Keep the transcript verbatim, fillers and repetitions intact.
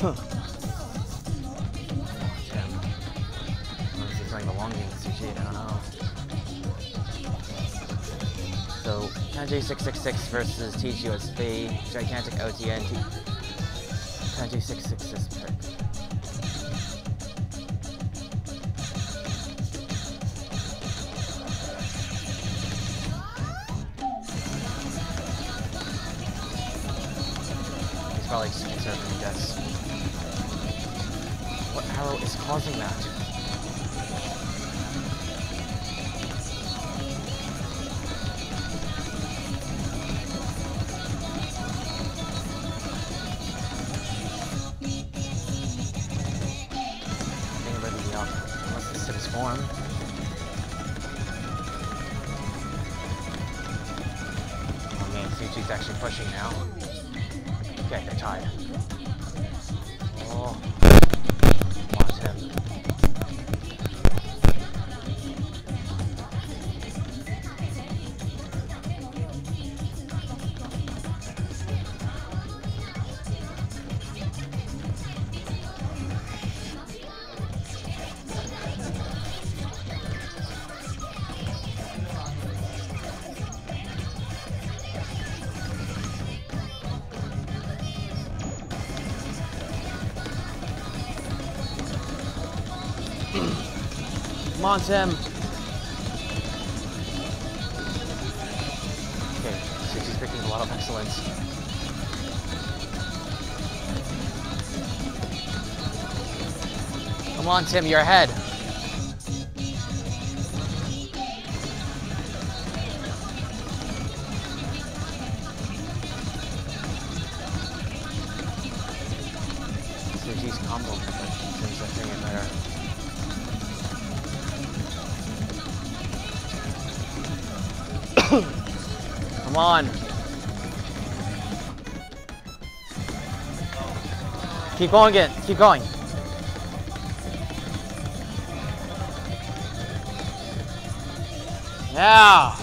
Unless he's running the long game C G, I don't know. So, Kanji six six six versus T G U S B, Gigantic O T N, Kanji six six six pick. He's probably just conserving, I guess. What arrow is causing that? Form. Oh man, C G's actually pushing now. Okay, they're tied. Oh, lost him. Come on, Tim. Okay, Susie's picking a lot of excellence. Come on, Tim, you're ahead. Susie's combo method seems to bring it better. Come on. Keep going again. Keep going. Yeah.